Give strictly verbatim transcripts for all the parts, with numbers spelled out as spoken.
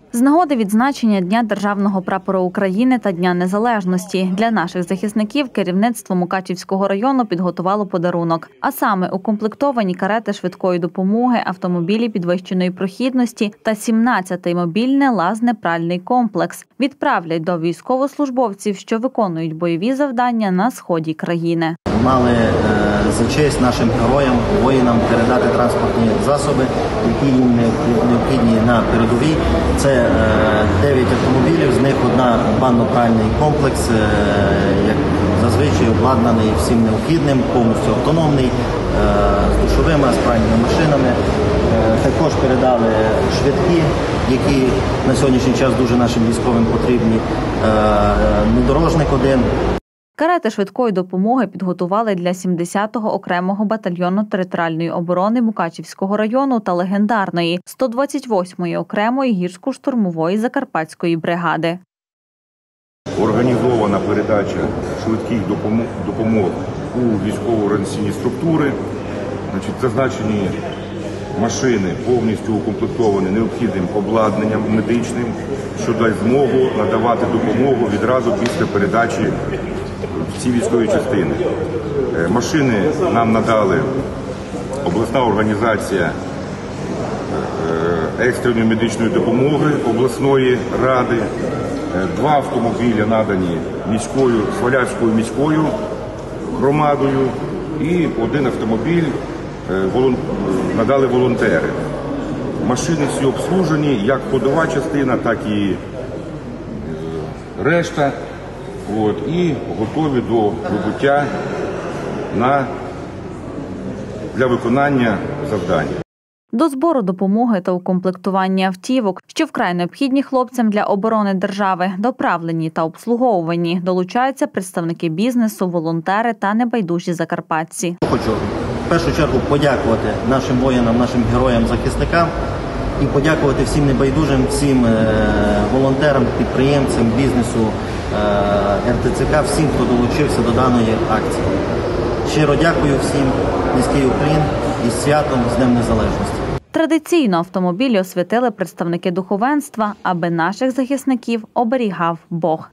З нагоди відзначення Дня Державного прапора України та Дня Незалежності для наших захисників керівництво Мукачівського району підготувало подарунок. А саме укомплектовані карети швидкої допомоги, автомобілі підвищеної прохідності та сімнадцятий мобільний лазне-пральний комплекс відправлять до військовослужбовців, що виконують бойові завдання на сході країни. Мали за честь нашим героям, воїнам передати транспортні засоби, які їм необхідні на передовій. Це дев'ять автомобілів, з них одна банно-пральний комплекс, як зазвичай обладнаний всім необхідним, повністю автономний, з душовими, з пральними машинами. Також передали швидкі, які на сьогоднішній час дуже нашим військовим потрібні, внедорожник один. Карети швидкої допомоги підготували для сімдесятого окремого батальйону територіальної оборони Мукачівського району та легендарної сто двадцять восьмої окремої гірсько-штурмової закарпатської бригади. Організована передача швидких допомог у військово-організаційні структури. Значить, зазначені машини повністю укомплектовані необхідним обладнанням медичним, що дасть змогу надавати допомогу відразу після передачі в ці військові частини. Машини нам надали обласна організація екстреної медичної допомоги обласної ради. Два автомобілі надані міською, Свалявською міською громадою і один автомобіль надали волонтери. Машини всі обслужені, як ходова частина, так і решта. От, і готові до прибуття на, для виконання завдань. До збору допомоги та укомплектування автівок, що вкрай необхідні хлопцям для оборони держави, доправлені та обслуговувані, долучаються представники бізнесу, волонтери та небайдужі закарпатці. Хочу в першу чергу подякувати нашим воїнам, нашим героям-захисникам і подякувати всім небайдужим, всім волонтерам, підприємцям, бізнесу, ер те це ка, всім, хто долучився до даної акції. Щиро дякую всім, низький уклін із святом, з Днем Незалежності. Традиційно автомобілі освятили представники духовенства, аби наших захисників оберігав Бог.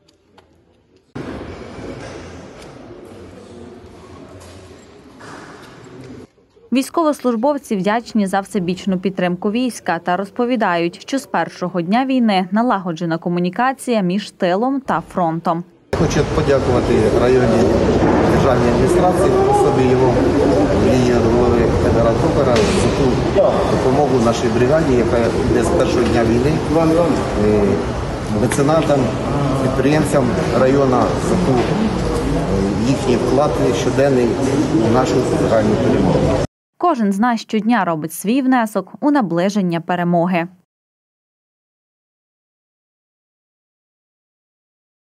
Військовослужбовці вдячні за всебічну підтримку війська та розповідають, що з першого дня війни налагоджена комунікація між тилом та фронтом. Хочу подякувати районній державній адміністрації, в особі його лінії голови генерал-прокурора за ту допомогу нашій бригаді, яка йде з першого дня війни, меценатам, підприємцям району за ту їхній вклад щоденний у нашу загальну перемогу. Кожен з нас щодня робить свій внесок у наближення перемоги.